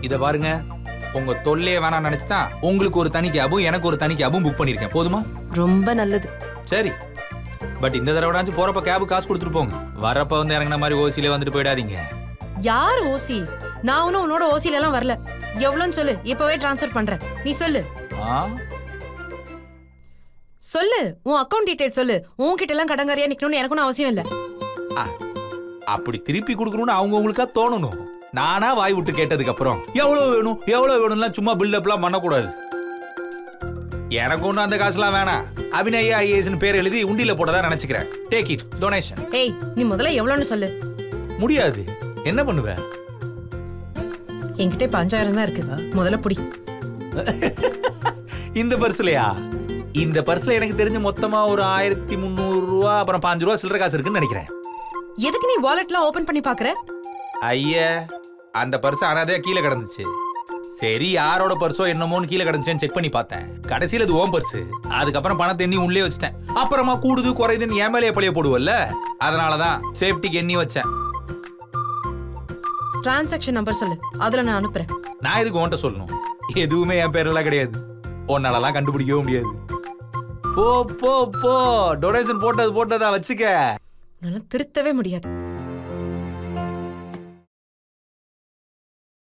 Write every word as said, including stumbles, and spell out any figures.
இத பாருங்க, உங்க தொல்லையே வேணாம் நினைச்சுதான் உங்களுக்கு ஒரு தனி கேபும் எனக்கு ஒரு தனி கேபும் புக் பண்ணிருக்கேன். போதுமா? ரொம்ப நல்லது. சரி, பட் இந்த தடவைனாச்சும் போறப்ப கேபு காசு கொடுத்துட்டு போங்க. வரப்ப வந்து இறங்கின மாதிரி ஓசியில வந்துட்டு போயிடாதீங்க. யார் ஓசி? நான் ஒன்னும் உன்னோட ஓசில எல்லாம் வரல. எவ்வளவுன்னு சொல்லு, இப்பவே டிரான்ஸ்ஃபர் பண்றேன். நீ சொல்லு. சொல்லு, உன் அக்கவுண்ட் டீடைல் சொல்லு. உன்கிட்ட எல்லாம் கடங்காரியா நிக்கணும்னு எனக்கு ஒன்றும் அவசியம் இல்ல. அப்படி திருப்பி கொடுக்கணும்னு அவங்க உங்களுக்கா தோணணும். நானா வாய் விட்டு கேட்டதுக்கு அப்புறம் எவ்வளவு வேணும் எவ்வளவு வேணும்லாம் சும்மா பில்டப்லாம் பண்ணக்கூடாது. எனக்கு ஒன்றும் அந்த காசுலாம் வேணாம். அபிநய ஐஏஎஸ் பேர் எழுதி உண்டியில போட்டதா நினைச்சுக்கிறேன். Take it, donation. ஏய், நீ முதல்ல எவ்வளவுன்னு சொல்லு. முடியாது. என்ன பண்ணுவ? என்கிட்ட பஞ்சாயிரம் தான் இருக்கு. முதல்ல புடி. இந்த பர்ஸ்லயா? இந்த பர்ஸ்ல எனக்கு தெரிஞ்ச மொத்தமா ஒரு ஆயிரத்தி முந்நூறு ரூபா அப்புறம் பாஞ்சு ரூபா சில்லற காசு இருக்குன்னு நினைக்கிறேன். எதுக்கு நீ வாலெட்லாம் ஓபன் பண்ணி பாக்குற? ஐயா, அந்த பர்ஸ் அனாதையா கீழே கிடந்துச்சு. சரி, யாரோட பர்ஸோ என்னமோன்னு கீழே கிடந்துச்சுன்னு செக் பண்ணி பார்த்தேன். கடைசியில் அது ஓம் பர்ஸ். அதுக்கப்புறம் பணத்தை எண்ணி உள்ளே வச்சிட்டேன். அப்புறமா கூடுது குறையுதுன்னு என் மேலேயே பழைய போடுவல்ல, அதனாலதான் சேஃப்டிக்கு எண்ணி வச்சேன். டிரான்சாக்ஷன் நம்பர் சொல்லு, அதுல நான் அனுப்புறேன். நான் எதுக்கு உன்கிட்ட சொல்லணும்? எதுவுமே என் பேரெல்லாம் கிடையாது. உன்னாலலாம் கண்டுபிடிக்கவே முடியாது. போ போ போ, டொனேஷன் போட்டது போட்டதா வச்சுக்க. திருத்தவே முடியாது.